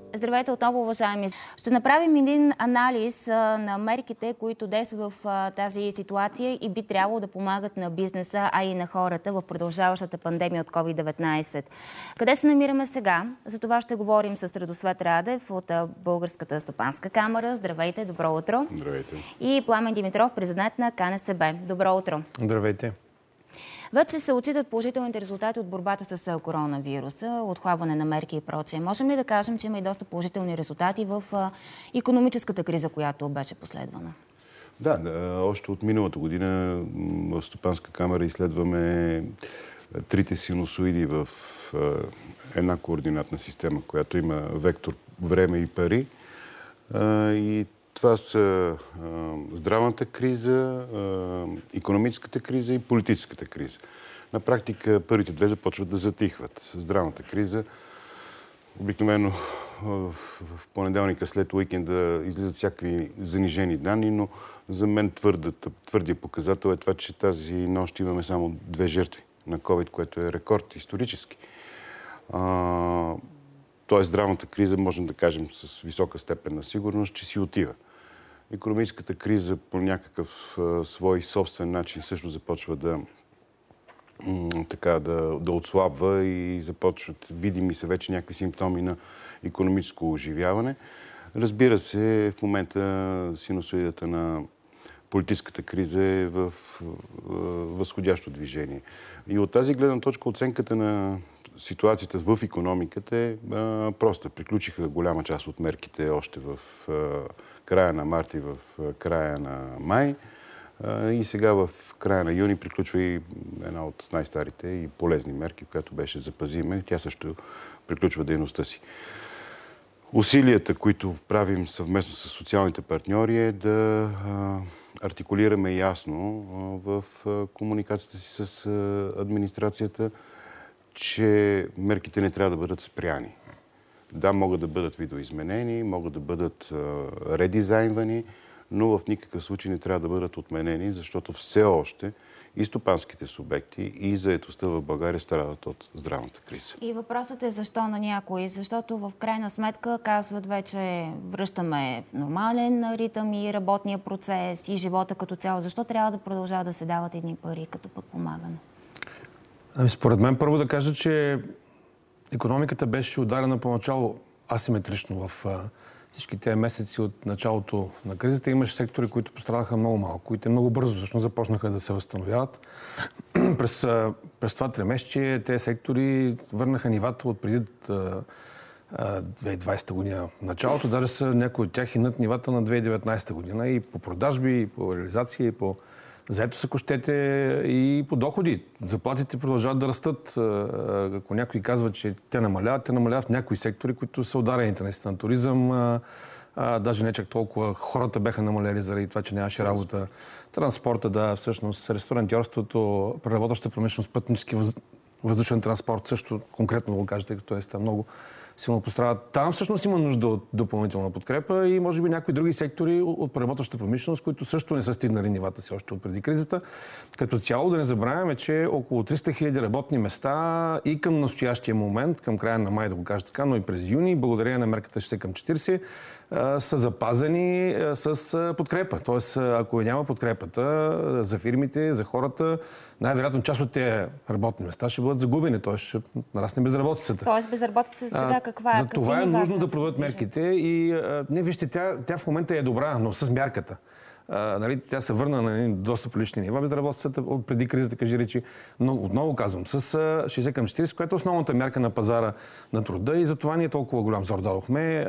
Здравейте отново, уважаеми. Ще направим един анализ на мерките, които действат в тази ситуация и би трябвало да помагат на бизнеса, а и на хората в продължаващата пандемия от COVID-19. Къде се намираме сега? За това ще говорим с Радосвет Радев от Българската стопанска камара. Здравейте, добро утро. Здравейте. И Пламен Димитров, президент на КНСБ. Добро утро. Здравейте. Вече се отчитат положителните резултати от борбата с коронавируса, отхлабване на мерки и прочее. Можем ли да кажем, че има и доста положителни резултати в икономическата криза, която беше последвана? Да, още от миналата година в Стопанска камера изследваме трите синусоиди в една координатна система, която има вектор време и пари. И това са здравната криза, икономическата криза и политическата криза. На практика първите две започват да затихват. Здравната криза, обикновено в понеделника след уикенда излизат всякакви занижени данни, но за мен твърдия показател е това, че тази нощ имаме само 2 жертви на COVID, което е рекорд исторически. Тоест здравната криза, можем да кажем с висока степен на сигурност, че си отива. Икономическата криза по някакъв свой собствен начин също започва да отслабва и започват, видими са вече някакви симптоми на икономическо оживяване. Разбира се, в момента синусоидата на политическата криза е в възходящо движение. И от тази гледна точка оценката на ситуацията в икономиката е проста. Приключиха голяма част от мерките още в края на март и в края на май. И сега в края на юни приключва и една от най-старите и полезни мерки, която беше запазиме. Тя също приключва дейността си. Усилията, които правим съвместно с социалните партньори, е да артикулираме ясно в комуникацията си с администрацията, че мерките не трябва да бъдат спряни. Да, могат да бъдат видоизменени, могат да бъдат редизайнвани, но в никакъв случай не трябва да бъдат отменени, защото все още и стопанските субекти, и заетостта в България страдат от здравната криза. И въпросът е защо на някои? Защото в крайна сметка казват вече връщаме в нормален ритъм и работния процес и живота като цяло. Защо трябва да продължават да се дават едни пари като подпомагане? Според мен първо да кажа, че икономиката беше ударена поначало асиметрично в всички тези месеци от началото на кризата. Имаше сектори, които пострадаха много малко, които много бързо всъщност започнаха да се възстановяват. През това тримесечие тези сектори върнаха нивата от преди 2020 година началото. Даже са някои от тях и над нивата на 2019 година и по продажби, и по реализация, и по заетост, ако щете, и по доходи. Заплатите продължават да растат. Ако някой казва, че те намаляват в някои сектори, които са ударените наистина на туризъм. Даже не чак толкова. Хората бяха намалели заради това, че нямаше работа. Транспорта, да, всъщност, ресторантьорството, преработваща промишленост, пътнически въздушен транспорт също, конкретно го кажете, като е много силно пострадат. Там всъщност има нужда от допълнителна подкрепа и може би някои други сектори от преработваща промишленост, които също не са стигнали нивата си още от преди кризата. Като цяло да не забравяме, че около 300 000 работни места и към настоящия момент, към края на май да го кажа така, но и през юни, благодарение на мерката ще към 40, са запазени с подкрепа. Тоест, ако няма подкрепата за фирмите, за хората, най-вероятно част от тези работни места ще бъдат загубени. Тоест, ще нарасне безработицата. Тоест, безработицата сега каква е? За това е нужно да проведат мерките и не, вижте, тя в момента е добра, но с мярката. Нали, тя се върна на доста прилични нива безработицата от преди кризата, кажи речи. Но отново казвам, с 60 към 40, която е основната мярка на пазара на труда и затова ние толкова голям зор дадохме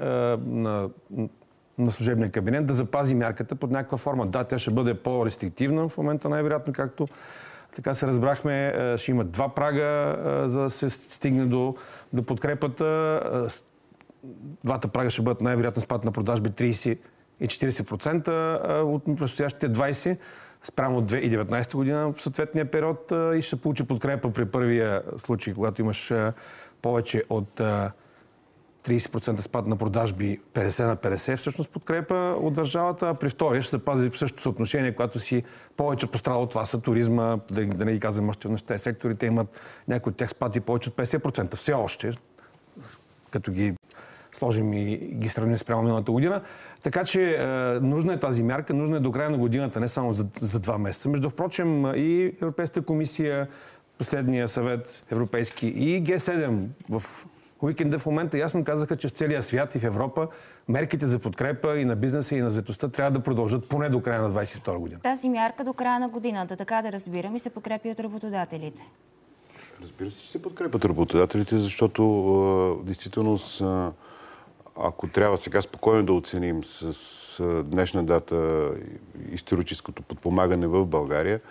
на служебния кабинет да запази мярката под някаква форма. Да, тя ще бъде по-рестриктивна в момента, най-вероятно, както така се разбрахме. Ще има 2 прага, за да се стигне до подкрепата. Двата прага ще бъдат най-вероятно спад на продажби 30 и 40% от настоящите 20% спрямо от 2019 година в съответния период и ще получи подкрепа при първия случай, когато имаш повече от 30% спад на продажби, 50 на 50 всъщност подкрепа от държавата, а при втория ще се пази същото съотношение, когато си повече пострадал от това са туризма, да не ги казвам още в тези секторите, имат някои от тях спад и повече от 50%. Все още, като ги сложим и ги сравним спрямо миналата година. Така че нужна е тази мярка, нужна е до края на годината, не само за 2 месеца. Между впрочем и Европейската комисия, последния съвет европейски и Г7 в уикенда в момента ясно казаха, че в целия свят и в Европа мерките за подкрепа и на бизнеса, и на заетостта трябва да продължат поне до края на 2022 година. Тази мярка до края на годината, така да разбирам, и се подкрепи от работодателите. Разбира се, че се подкрепят работодателите, защото действително ако трябва сега спокойно да оценим с днешна дата историческото подпомагане в България,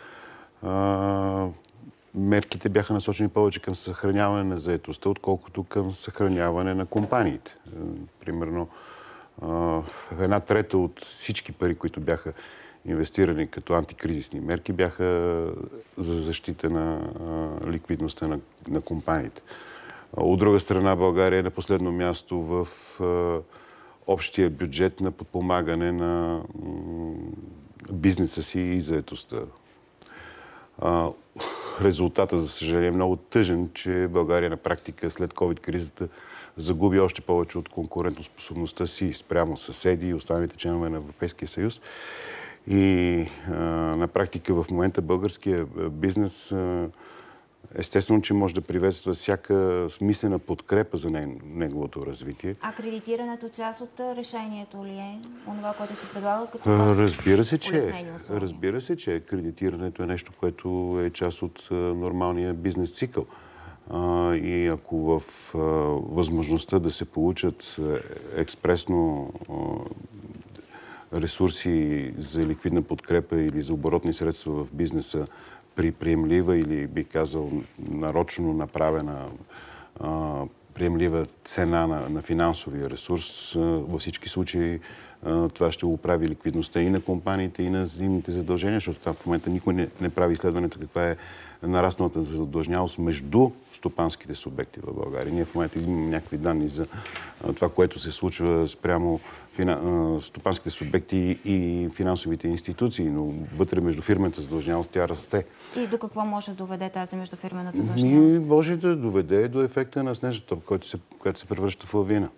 мерките бяха насочени повече към съхраняване на заетостта, отколкото към съхраняване на компаниите. Примерно, 1/3 от всички пари, които бяха инвестирани като антикризисни мерки, бяха за защита на ликвидността на компаниите. От друга страна, България е на последно място в общия бюджет на подпомагане на бизнеса си и заетостта. Резултата, за съжаление, е много тъжен, че България на практика след COVID-кризата загуби още повече от конкурентоспособността си спрямо съседи и останалите членове на Европейския съюз. И на практика в момента българския бизнес естествено, че може да приветства всяка смислена подкрепа за неговото развитие. А кредитирането част от решението ли е? Онова, което се предлага като Разбира се, че кредитирането е нещо, което е част от нормалния бизнес цикъл. И ако в възможността да се получат експресно ресурси за ликвидна подкрепа или за оборотни средства в бизнеса при приемлива или, би казал, нарочно направена приемлива цена на финансовия ресурс, във всички случаи това ще оправи ликвидността и на компаниите, и на взаимните задължения, защото там в момента никой не прави изследването каква е нарасналата задлъжнялост между стопанските субекти в България. Ние в момента имаме някакви данни за това, което се случва спрямо стопанските субекти и финансовите институции, но вътре между фирмената задлъжнялост тя расте. И до какво може да доведе тази междуфирмена задлъжнялост? Може да доведе до ефекта на снежната топка, който се превръща в лавина.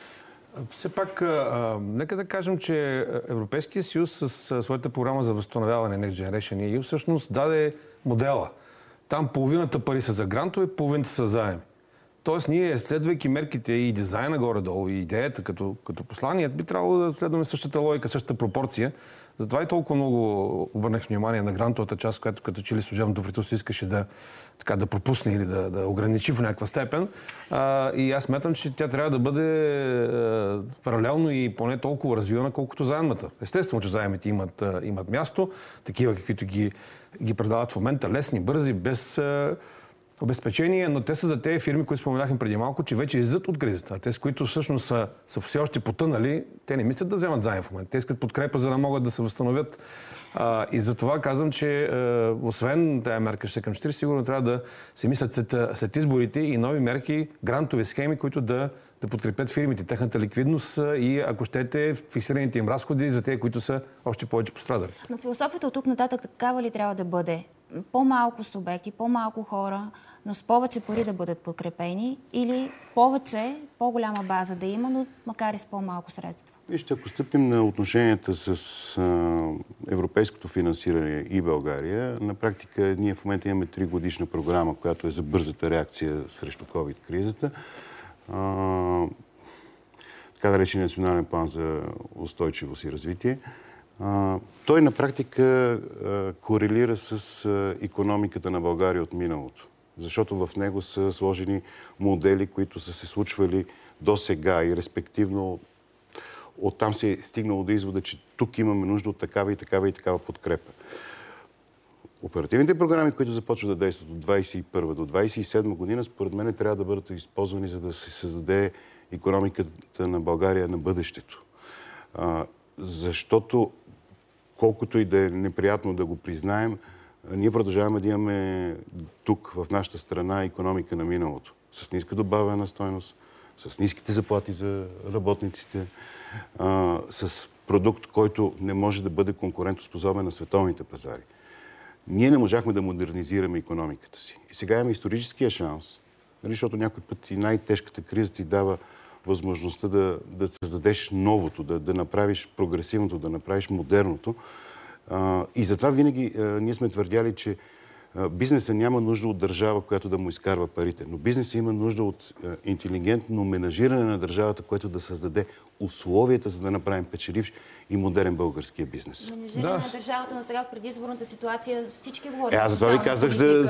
Все пак, нека да кажем, че Европейския съюз с своята програма за възстановяване Next Generation EU всъщност даде модела. Там половината пари са за грантове, половината са заеми. Тоест, ние, следвайки мерките и дизайна горе-долу, и идеята като послание, би трябвало да следваме същата логика, същата пропорция. Затова и толкова много обърнах внимание на грантовата част, която като че ли служебното правителство искаше да пропусне или да ограничи в някаква степен. И аз смятам, че тя трябва да бъде паралелно и поне толкова развивана, колкото заемната. Естествено, че заемите имат място, такива каквито ги предават в момента, лесни, бързи, без обезпечение, но те са за тези фирми, които споменахме преди малко, че вече излизат от кризата. А тези, които всъщност са все още потънали, те не мислят да вземат заем в момента. Те искат подкрепа, за да могат да се възстановят. И за това казвам, че освен тая мерка 60/40, сигурно трябва да се мислят след изборите и нови мерки, грантови схеми, които да подкрепят фирмите, техната ликвидност и, ако щете, фиксираните им разходи за тези, които са още повече пострадали. Но философията от тук нататък такава ли трябва да бъде? По-малко субекти, по-малко хора, но с повече пари да бъдат подкрепени, или повече, по-голяма база да има, но макар и с по-малко средства? Вижте, ако стъпим на отношенията с европейското финансиране и България, на практика ние в момента имаме 3-годишна програма, която е за бързата реакция срещу COVID-кризата. Така да речи национален план за устойчивост и развитие. Той на практика корелира с икономиката на България от миналото. Защото в него са сложени модели, които са се случвали до сега и респективно оттам се е стигнало до извода, че тук имаме нужда от такава и такава и такава подкрепа. Оперативните програми, които започват да действат от 2021 до 2027 година, според мен трябва да бъдат използвани, за да се създаде икономиката на България на бъдещето. Защото, колкото и да е неприятно да го признаем, ние продължаваме да имаме тук, в нашата страна, икономика на миналото. С ниска добавена стойност, с ниските заплати за работниците, с продукт, който не може да бъде конкурентоспособен на световните пазари. Ние не можахме да модернизираме икономиката си. И сега имаме историческия шанс, защото някой път и най-тежката криза ти дава възможността да създадеш новото, да направиш прогресивното, да направиш модерното. И затова винаги ние сме твърдяли, че бизнесът няма нужда от държава, която да му изкарва парите. Но бизнесът има нужда от интелигентно менажиране на държавата, което да създаде условията, за да направим печеливш и модерен българския бизнес. Менажиране на държавата, но сега в предизборната ситуация всички говорят аз това ви казах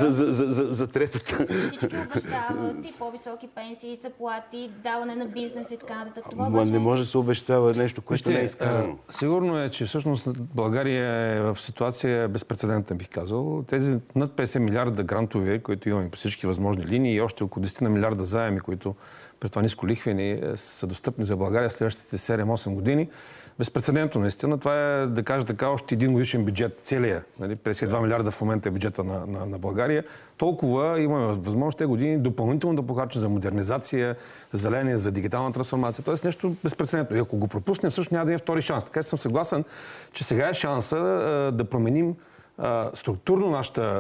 за третата. Всички обещават и по-високи пенсии, заплати, даване на бизнес и така нататък. Това не може да се обещава нещо, което не е изкарано. Сигурно е, че всъщност България е в ситуация безпрецедентна, бих казал. Тези над 50 милиарда грантове, които имаме по всички възможни линии и още около 10 милиарда заеми, които при това ниско лихвени са достъпни за България в следващите 7-8 години. Безпрецедентно, наистина. Това е, да кажа така, още един годишен бюджет, целия. 52 милиарда в момента е бюджета на България. Толкова имаме възможност тези години допълнително да похарчим за модернизация, за зеление, за дигитална трансформация. Тоест нещо безпрецедентно. И ако го пропуснем, всъщност няма да има втори шанс. Така че съм съгласен, че сега е шанса да променим структурно нашата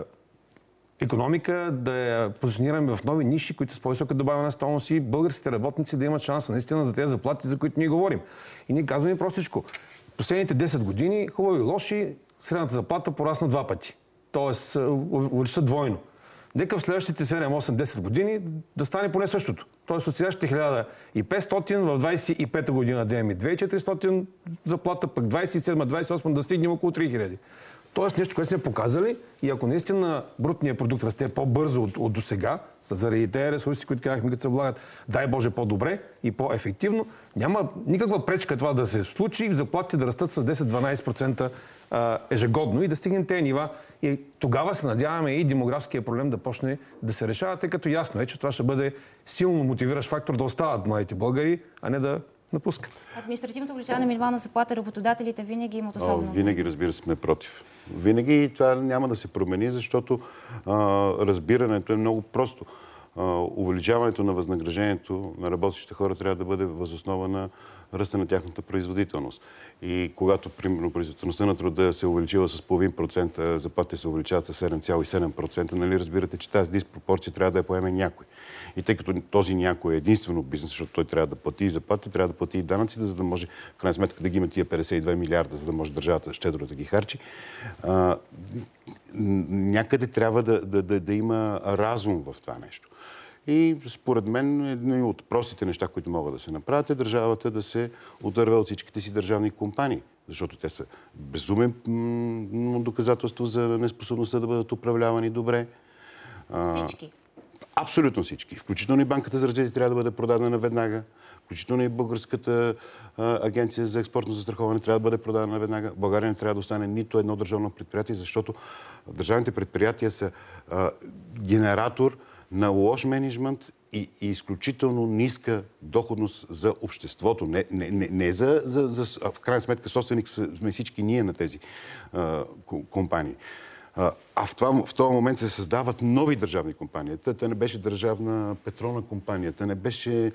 икономика, да я позиционираме в нови ниши, които са с по-висока добавена стойност и българските работници да имат шанса наистина за тези заплати, за които ние говорим. И ние казваме простичко. Последните 10 години, хубави и лоши, средната заплата порасна 2 пъти. Тоест, увелича двойно. Нека в следващите 7, 8, 10 години да стане поне същото. Тоест от сегашните 1500 в 25-та година да имаме 2400 заплата, пък 27-28 да стигнем около 3000. Тоест нещо, което сме показали и ако наистина брутният продукт расте по-бързо от досега, заради тези ресурси, които казахме, като се влагат, дай Боже, по-добре и по-ефективно, няма никаква пречка това да се случи и заплатите да растат с 10-12% ежегодно и да стигнем тези нива. И тогава се надяваме и демографския проблем да почне да се решава, тъй като ясно е, че това ще бъде силно мотивиращ фактор да остават младите българи, а не да напускат. Административното увеличаване на минимална заплата работодателите винаги имат особено. Винаги, разбира се, сме против. Винаги това няма да се промени, защото разбирането е много просто. Увеличаването на възнаграждението на работещите хора трябва да бъде въз основа на ръста на тяхната производителност. И когато, примерно, производителността на труда се увеличила с 0,5%, заплатите се увеличават с 7,7%, нали разбирате, че тази диспропорция трябва да я поеме някой. И тъй като този някой е единствено бизнес, защото той трябва да плати и заплати, трябва да плати и данъците, за да може, в крайна сметка, да ги има тия 52 милиарда, за да може държавата щедро да ги харчи, някъде трябва да има разум в това нещо. И според мен едно от простите неща, които могат да се направят, е държавата да се отърве от всичките си държавни компании. Защото те са безумен доказателство за неспособността да бъдат управлявани добре. Всички. Абсолютно всички. Включително и Банката за развитие трябва да бъде продадена веднага. Включително и Българската агенция за експортно застраховане трябва да бъде продадена веднага. България не трябва да остане нито едно държавно предприятие, защото държавните предприятия са генератор на лош мениджмънт и изключително ниска доходност за обществото. Не в крайна сметка собственик сме всички ние на тези компании. А в този момент се създават нови държавни компании. Та не беше държавна петролна компания, та не беше...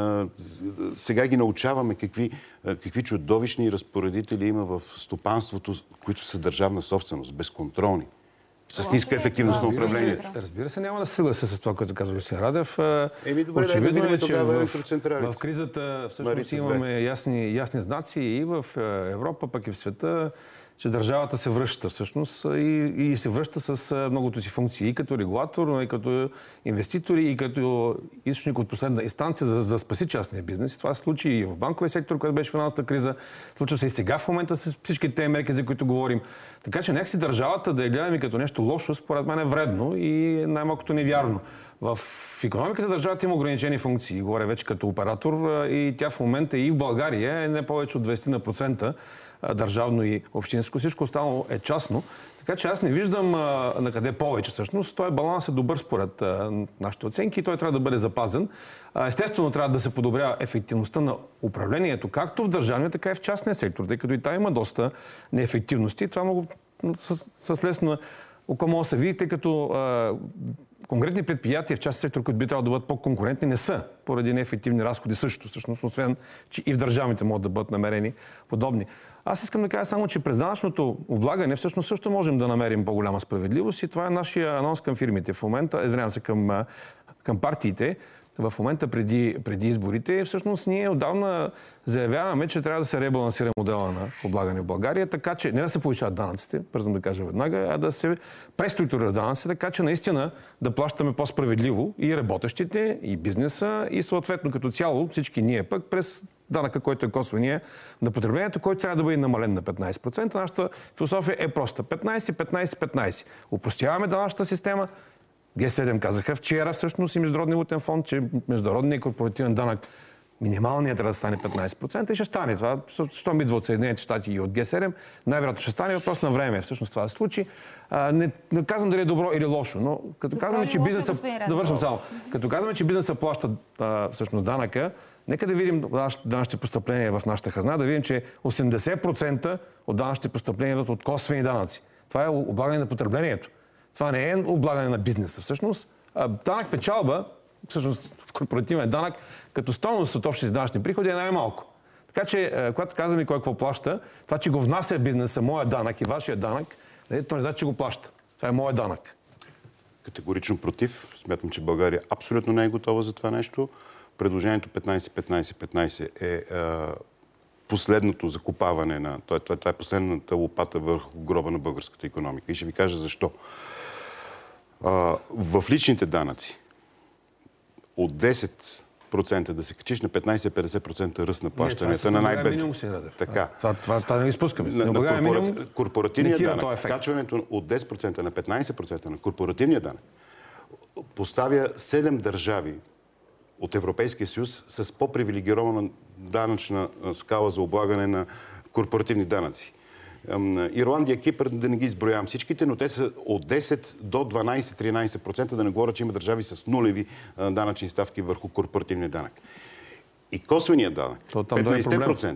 Сега ги научаваме какви чудовищни разпоредители има в стопанството, които са държавна собственост, безконтролни. С ниска ефективност на управлението. Разбира се, няма да се съглася с това, което казва господин Радев. Добре, очевидно е, че в кризата всъщност имаме ясни знаци и в Европа, пък и в света, че държавата се връща всъщност и се връща с многото си функции и като регулатор, и като инвеститори, и като източник от последна инстанция за да спаси частния бизнес. И това се случи и в банковия сектор, който беше финансовата криза. Случва се и сега в момента с всички тези мерки, за които говорим. Така че някакси държавата да я гледаме като нещо лошо, според мен е вредно и най-малкото невярно. В икономиката държавата има ограничени функции, говоря вече като оператор, и тя в момента и в България е не повече от 20% държавно и общинско. Всичко останало е частно. Така че аз не виждам на къде повече всъщност. Той баланс е добър според нашите оценки и той трябва да бъде запазен. Естествено, трябва да се подобрява ефективността на управлението, както в държавния, така и в частния сектор, тъй като и там има доста неефективности. Това много с лесно око може да се види, тъй като конкретни предприятия в частния сектор, които би трябвало да бъдат по-конкурентни, не са поради неефективни разходи също. Всъщност, освен, че и в държавните могат да бъдат намерени подобни. Аз искам да кажа само, че през данъчното облагане всъщност също можем да намерим по-голяма справедливост и това е нашия анонс към фирмите. В момента, извинявам се, към партиите. в момента преди изборите, всъщност ние отдавна заявяваме, че трябва да се ребалансира модела на облагане в България, така че не да се повишават данъците, бързам да кажа веднага, а да се преструктурират данъците, така че наистина да плащаме по-справедливо и работещите, и бизнеса, и съответно като цяло всички ние пък през данъка, който е косвения на потреблението, който трябва да бъде намален на 15%. Нашата философия е проста. 15-15-15. Упростяваме данъчната система. Г7 казаха вчера всъщност и Международния валутен фонд, че международният корпоративен данък минималният трябва да стане 15% и ще стане това. Щом идва от Съединените щати и от Г7, най-вероятно ще стане въпрос на време. Всъщност това се случи. Не казвам дали е добро или лошо, но като казваме, че бизнеса... Довършвам само. Като казваме, че бизнеса плаща всъщност данъка, нека да видим данъчните постъпления в нашата хазна, да видим, че 80% от данъчните постъпления идват от косвени данъци. Това е облагане на потреблението. Това не е облагане на бизнеса. Всъщност, данък печалба, всъщност корпоративен данък, като стойност от общите данъчни приходи е най-малко. Така че, когато казваме кой какво плаща, това, че го внася бизнеса, моя данък и вашия данък, то не значи, че го плаща. Това е моя данък. Категорично против. Смятам, че България абсолютно не е готова за това нещо. Предложението 15-15-15 е последното закопаване на... Това е последната лопата върху гроба на българската икономика. И ще ви кажа защо. В личните данъци от 10% да се качиш на 15-50% ръст на плащанията на най-бедни. Така. Това не изпускаме. На корпоративния данък, качването от 10% на 15% на корпоративния данък поставя 7 държави от Европейския съюз с по-привилегирована данъчна скала за облагане на корпоративни данъци. Ирландия, Кипър, да не ги изброявам всичките, но те са от 10 до 12-13%, да не говоря, че има държави с нулеви данъчни ставки върху корпоративния данък. И косвеният данък, 15%,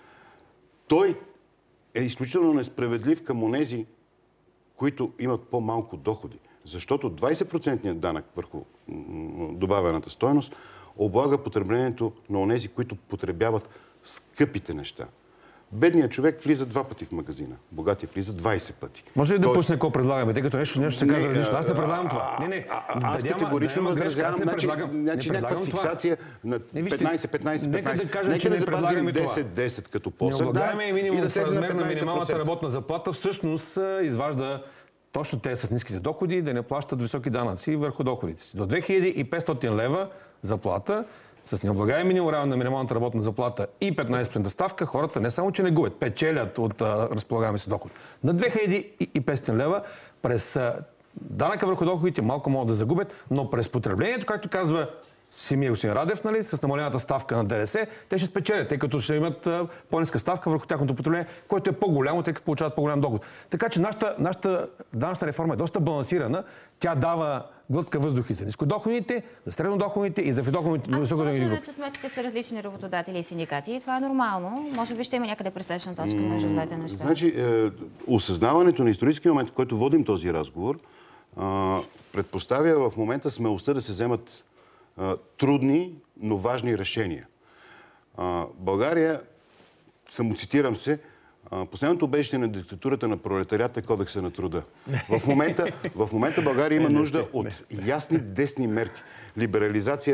той е изключително несправедлив към онези, които имат по-малко доходи. Защото 20% данък върху добавената стойност облага потреблението на онези, които потребяват скъпите неща. Бедният човек влиза 2 пъти в магазина. Богатият влиза 20 пъти. Може ли да пусне какво предлагаме? Тъй като нещо се казва различно. Аз не предлагам това. Аз категорично възразявам някаква фиксация на 15-15-15. Нека да запазим 10-10 като посък. Необлагаемият минимум в размер на минималната работна заплата всъщност изважда точно те с ниските доходи да не плащат високи данъци върху доходите си. До 2500 лева заплата с необлагаем минимум равен на минималната работна заплата и 15% ставка, хората не само, че не губят, печелят от разполагаеми си доход. На 2500 лева през данъка върху доходите малко могат да загубят, но през потреблението, както казва самия господин Радев, нали, с намалената ставка на ДДС, те ще спечелят, тъй като ще имат по-ниска ставка върху тяхното потребление, което е по-голямо, тъй като получават по-голям доход. Така че нашата данъчна реформа е доста балансирана. Тя дава глътка въздух и за нискодоходните, за среднодоходните и за високодоходните групи. Аз съм че сметките са различни работодатели и синдикати. И това е нормално. Може би ще има някъде пресечна точка между двете неща. Значи, осъзнаването на историческия момент, в който водим този разговор, предпоставя в момента смелостта да се вземат трудни, но важни решения. България, самоцитирам се, последното убежище на диктатурата на пролетарията е Кодекса на труда. В момента България има нужда от ясни десни мерки. Либерализация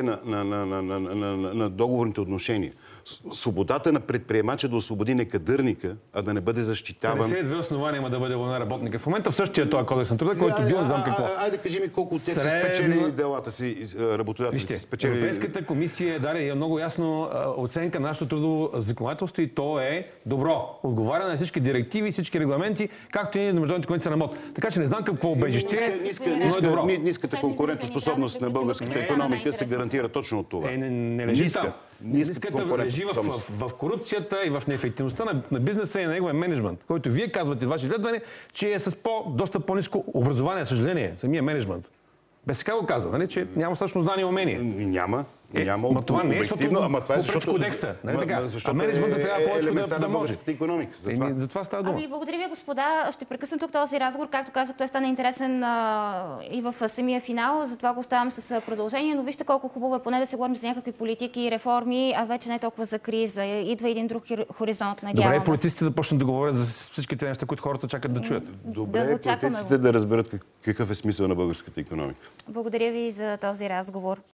на договорните отношения. Свободата на предприемача да освободи некадърника, а да не бъде защитаван. 52 основания има да бъде вълна работника. В момента в същия този Кодекс на труда, който бил не знам какво. Айде кажи ми колко от тях са спечелили делата си, работодателите. Европейската комисия даде много ясно оценка на нашето трудово законодателство и то е добро. Отговаря на всички директиви, всички регламенти, както и на международните конвенции на МОД. Така че не знам какво убежище, но е добро. Ниската конкурентоспособност на българската икономика се гарантира точно от това. Не лежи там. Ниската лежи в корупцията и в неефективността на бизнеса и на неговия менеджмент, който вие казвате в ваше изследване, че е с доста по-ниско образование, съжаление, самия менеджмент. БСК го каза, нали, че няма достатъчно знания и умения. Няма. Но това не е, защото попреч кодекса. Нали така? А менеджментът трябва повече да може. За това става дума. Благодаря ви, господа. Ще прекъсна тук този разговор. Както казах, той стана интересен и в самия финал. Затова го оставям с продължение. Но вижте колко хубаво е поне да се говорим за някакви политики и реформи, а вече не толкова за криза. Идва един друг хоризонт. Добре, политиците да почнат да говорят за всичките неща, които хората чакат да чуят. Добре, политиците да разберат какъв е смисъл на българската икономика. Благодаря ви за този разговор.